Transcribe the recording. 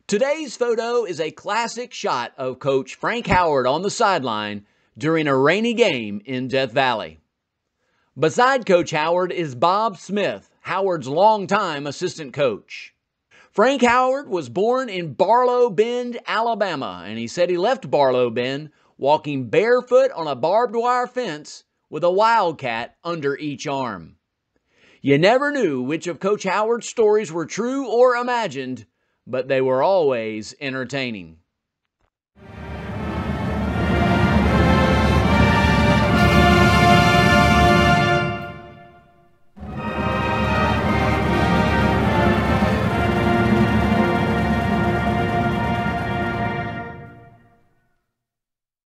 Today's photo is a classic shot of Coach Frank Howard on the sideline during a rainy game in Death Valley. Beside Coach Howard is Bob Smith, Howard's longtime assistant coach. Frank Howard was born in Barlow Bend, Alabama, and he said he left Barlow Bend walking barefoot on a barbed wire fence with a wildcat under each arm. You never knew which of Coach Howard's stories were true or imagined, but they were always entertaining.